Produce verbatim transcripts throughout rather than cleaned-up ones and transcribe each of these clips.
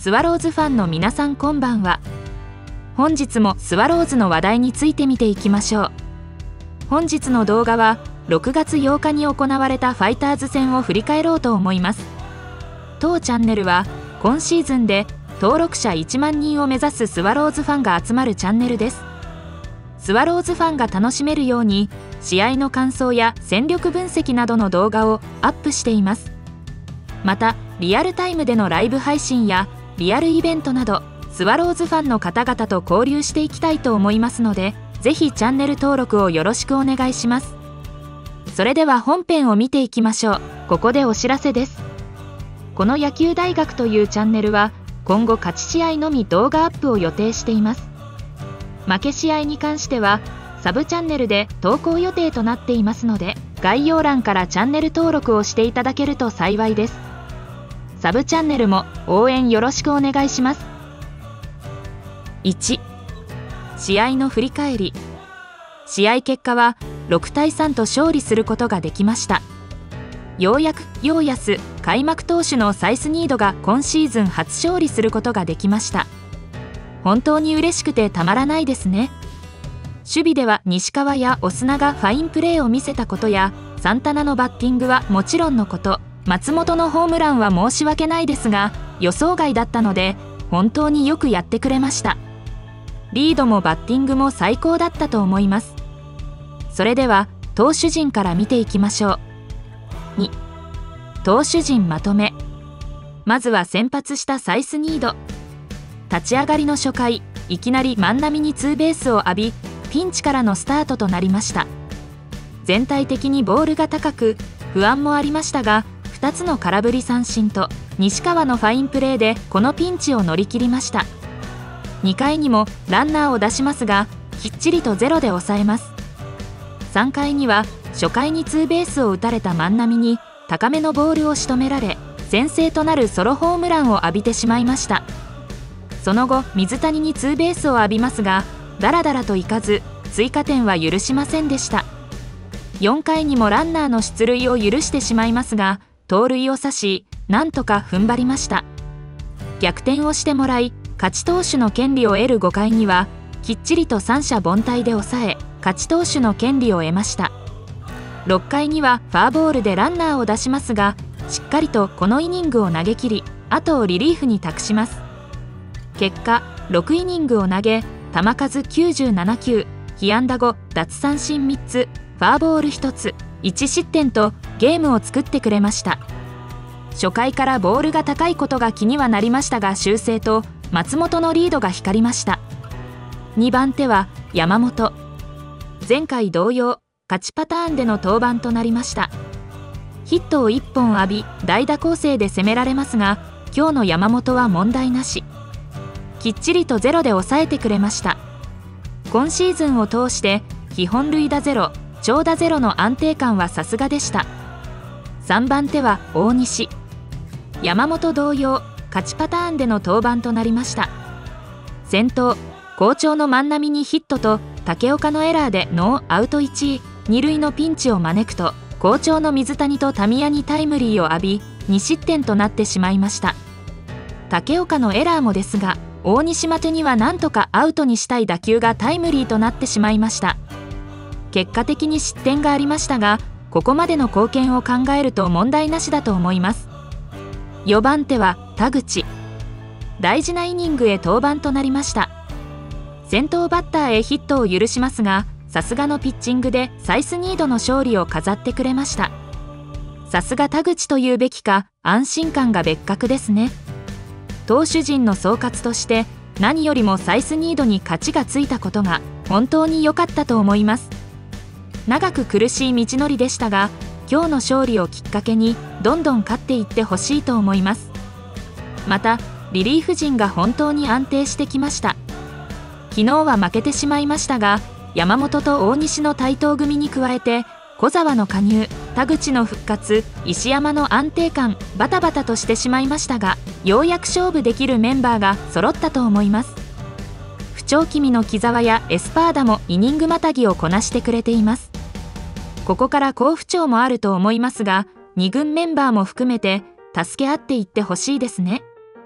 スワローズファンの皆さんこんばんは。本日もスワローズの話題について見ていきましょう。本日の動画はろくがつようかに行われたファイターズ戦を振り返ろうと思います。当チャンネルは今シーズンで登録者いちまんにんを目指すスワローズファンが集まるチャンネルです。スワローズファンが楽しめるように試合の感想や戦力分析などの動画をアップしています。またリアルタイムでのライブ配信やリアルイベントなどスワローズファンの方々と交流していきたいと思いますので、ぜひチャンネル登録をよろしくお願いします。それでは本編を見ていきましょう。ここでお知らせです。この野球大学というチャンネルは今後勝ち試合のみ動画アップを予定しています。負け試合に関してはサブチャンネルで投稿予定となっていますので、概要欄からチャンネル登録をしていただけると幸いです。サブチャンネルも応援よろしくお願いします。いち、試合の振り返り。試合結果はろくたいさんと勝利することができました。ようやく陽安開幕投手のサイスニードが今シーズン初勝利することができました。本当に嬉しくてたまらないですね。守備では西川やオスナがファインプレーを見せたことや、サンタナのバッティングはもちろんのこと、松本のホームランは申し訳ないですが予想外だったので本当によくやってくれました。リードもバッティングも最高だったと思います。それでは投手陣から見ていきましょう。に、投手陣まとめ。まずは先発したサイスニード。立ち上がりの初回、いきなり万波にツーベースを浴び、ピンチからのスタートとなりました。全体的にボールが高く不安もありましたが、ふたつの空振り三振と西川のファインプレーでこのピンチを乗り切りました。にかいにもランナーを出しますがきっちりとゼロで抑えます。さんかいには初回にツーベースを打たれた万波に高めのボールを仕留められ、先制となるソロホームランを浴びてしまいました。その後水谷にツーベースを浴びますがだらだらといかず追加点は許しませんでした。よんかいにもランナーの出塁を許してしまいますが盗塁を刺しなんとか踏ん張りました。逆転をしてもらい勝ち投手の権利を得るごかいにはきっちりと三者凡退で抑え勝ち投手の権利を得ました。ろっかいにはファーボールでランナーを出しますがしっかりとこのイニングを投げ切り後をリリーフに託します。結果ろくイニングを投げ球数きゅうじゅうななきゅう、被安打ご、奪三振みっつ、ファーボールひとつ、いちしってんとゲームを作ってくれました。初回からボールが高いことが気にはなりましたが修正と松本のリードが光りました。にばん手は山本。前回同様勝ちパターンでの登板となりました。ヒットをいっぽん浴び代打攻勢で攻められますが今日の山本は問題なし。きっちりとゼロで抑えてくれました。今シーズンを通して基本塁打ゼロ長打ゼロの安定感はさすがでした。さんばん手は大西。山本同様勝ちパターンでの登板となりました。先頭好調の万波にヒットと武岡のエラーでノーアウトいち、に塁のピンチを招くと好調の水谷とタミヤにタイムリーを浴びにしってんとなってしまいました。武岡のエラーもですが大西待てにはなんとかアウトにしたい打球がタイムリーとなってしまいました。結果的に失点がありましたがここまでの貢献を考えると問題なしだと思います。よんばん手は田口。大事なイニングへ登板となりました。先頭バッターへヒットを許しますがさすがのピッチングでサイスニードの勝利を飾ってくれました。さすが田口というべきか安心感が別格ですね。投手陣の総括として何よりもサイスニードに勝ちがついたことが本当に良かったと思います。長く苦しい道のりでしたが今日の勝利をきっかけにどんどん勝っていってほしいと思います。またリリーフ陣が本当に安定してきました。昨日は負けてしまいましたが山本と大西の台頭組に加えて小沢の加入、田口の復活、石山の安定感、バタバタとしてしまいましたがようやく勝負できるメンバーが揃ったと思います。不調気味の木澤やエスパーダもイニングまたぎをこなしてくれています。ここから好不調もあると思いますがに軍メンバーも含めて助け合っていってほしいですね。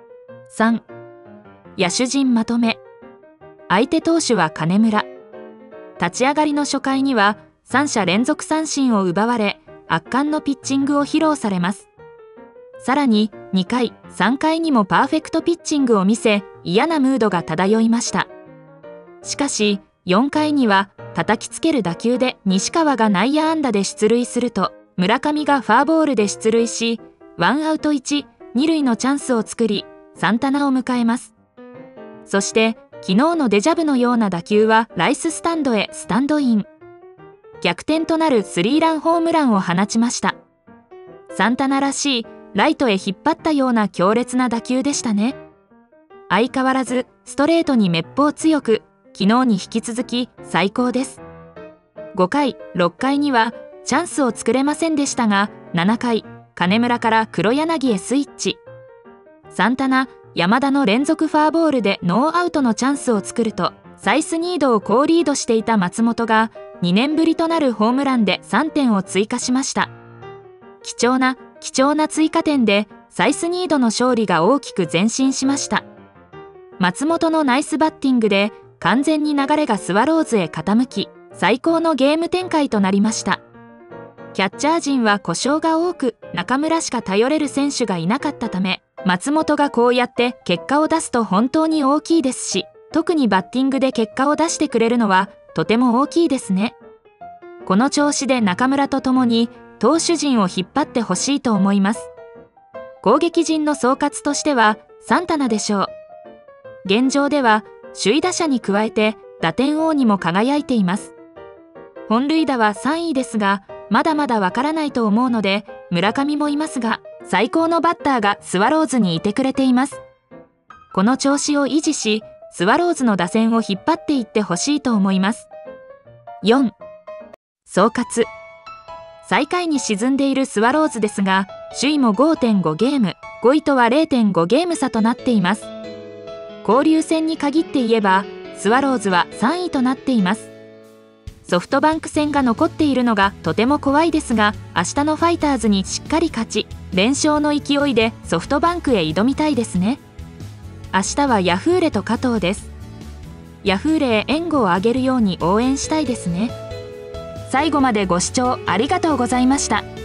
さん、野手陣まとめ。相手投手は金村。立ち上がりの初回にはさん者連続三振を奪われ、圧巻のピッチングを披露されます。さらににかい、さんかいにもパーフェクトピッチングを見せ、嫌なムードが漂いました。しかしよんかいには叩きつける打球で西川が内野安打で出塁すると、村上がファーボールで出塁し、ワンアウトいち、に塁のチャンスを作り、サンタナを迎えます。そして昨日のデジャブのような打球はライススタンドへスタンドイン。逆転となるスリーランホームランを放ちました。サンタナらしいライトへ引っ張ったような強烈な打球でしたね。相変わらずストレートにめっぽう強く、昨日に引き続き最高です。ごかい、ろっかいにはチャンスを作れませんでしたが、ななかい、金村から黒柳へスイッチ。サンタナ、山田の連続ファーボールでノーアウトのチャンスを作ると、サイスニードを好リードしていた松本がにねんぶりとなるホームランでさんてんを追加しました。貴重な貴重な追加点でサイスニードの勝利が大きく前進しました。松本のナイスバッティングで完全に流れがスワローズへ傾き、最高のゲーム展開となりました。キャッチャー陣は故障が多く、中村しか頼れる選手がいなかったため、松本がこうやって結果を出すと本当に大きいですし、特にバッティングで結果を出してくれるのはとても大きいですね。この調子で中村とともに投手陣を引っ張ってほしいと思います。攻撃陣の総括としてはサンタナでしょう。現状では首位打者に加えて打点王にも輝いています。本塁打はさんいですが、まだまだわからないと思うので、村上もいますが、最高のバッターがスワローズにいてくれています。この調子を維持し、スワローズの打線を引っ張っていってほしいと思います。よん、総括。最下位に沈んでいるスワローズですが、首位も ごてんご ゲーム、ごいとは れいてんご ゲーム差となっています。交流戦に限って言えば、スワローズはさんいとなっています。ソフトバンク戦が残っているのがとても怖いですが、明日のファイターズにしっかり勝ち、連勝の勢いでソフトバンクへ挑みたいですね。明日はヤフーレと加藤です。ヤフーレへ援護を上げるように応援したいですね。最後までご視聴ありがとうございました。